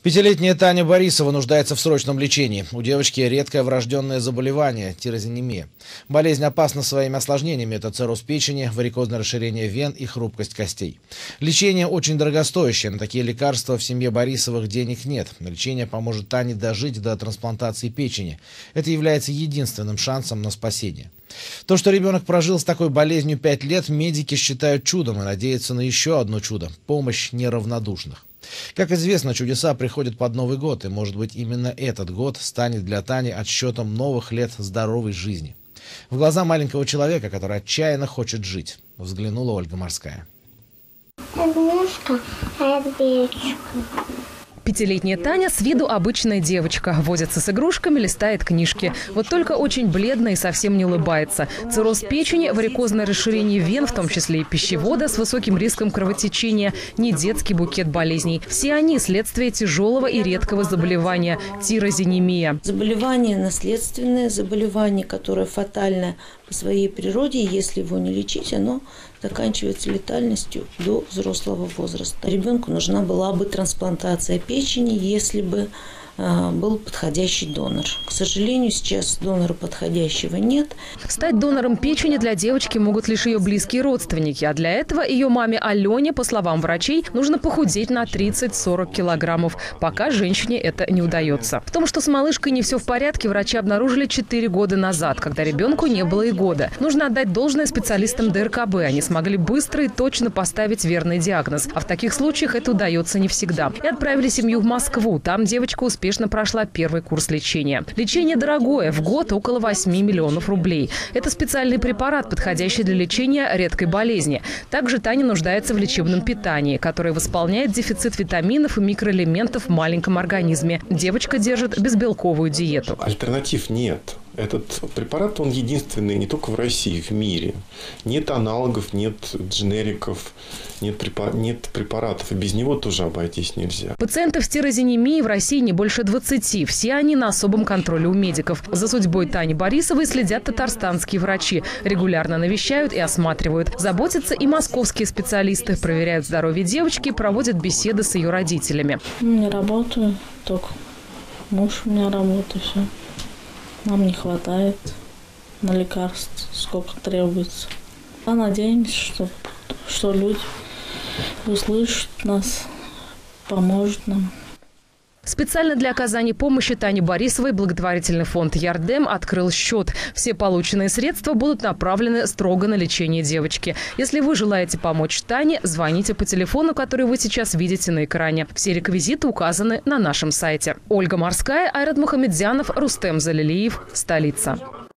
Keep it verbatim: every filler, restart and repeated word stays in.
Пятилетняя Таня Борисова нуждается в срочном лечении. У девочки редкое врожденное заболевание – тирозинемия. Болезнь опасна своими осложнениями – это цирроз печени, варикозное расширение вен и хрупкость костей. Лечение очень дорогостоящее, на такие лекарства в семье Борисовых денег нет. Лечение поможет Тане дожить до трансплантации печени. Это является единственным шансом на спасение. То, что ребенок прожил с такой болезнью пять лет, медики считают чудом и надеются на еще одно чудо – помощь неравнодушных. Как известно, чудеса приходят под Новый год, и, может быть, именно этот год станет для Тани отсчетом новых лет здоровой жизни. В глаза маленького человека, который отчаянно хочет жить, взглянула Ольга Морская. Игрушка, а это белочка. Пятилетняя Таня с виду обычная девочка. Возится с игрушками, листает книжки. Вот только очень бледная и совсем не улыбается. Цирроз печени, варикозное расширение вен, в том числе и пищевода, с высоким риском кровотечения, не детский букет болезней. Все они следствие тяжелого и редкого заболевания – тирозинемия. Заболевание наследственное, заболевание, которое фатальное по своей природе. Если его не лечить, оно заканчивается летальностью до взрослого возраста. Ребенку нужна была бы трансплантация печени, если бы э, был подходящий донор. К сожалению, сейчас донора подходящего нет. Стать донором печени для девочки могут лишь ее близкие родственники. А для этого ее маме Алене, по словам врачей, нужно похудеть на тридцать-сорок килограммов. Пока женщине это не удается. В том, что с малышкой не все в порядке, врачи обнаружили четыре года назад, когда ребенку не было и года. Нужно отдать должное специалистам дэ эр ка бэ. Они смогли быстро и точно поставить верный диагноз. А в таких случаях это удается не всегда. И отправили семью в Москву. Там девочка успешно прошла первый курс лечения. Лечение дорогое. В год около восьми миллионов рублей. Это специальный препарат, подходящий для лечения редкой болезни. Также Таня нуждается в лечебном питании, которое восполняет дефицит витаминов и микроэлементов в маленьком организме. Девочка держит безбелковую диету. Альтернатив нет. Этот препарат, он единственный не только в России, в мире. Нет аналогов, нет дженериков, нет, препар... нет препаратов. И без него тоже обойтись нельзя. Пациентов с тирозинемией в России не больше двадцати. Все они на особом контроле у медиков. За судьбой Тани Борисовой следят татарстанские врачи. Регулярно навещают и осматривают. Заботятся и московские специалисты. Проверяют здоровье девочки и проводят беседы с ее родителями. Не работаю, только муж у меня работает, все. Нам не хватает на лекарств, сколько требуется. А надеемся, что, что люди услышат нас, поможет нам. Специально для оказания помощи Тане Борисовой благотворительный фонд «Ярдем» открыл счет. Все полученные средства будут направлены строго на лечение девочки. Если вы желаете помочь Тане, звоните по телефону, который вы сейчас видите на экране. Все реквизиты указаны на нашем сайте. Ольга Морская, Айрат Мухамедзянов, Рустем Залилиев. Столица.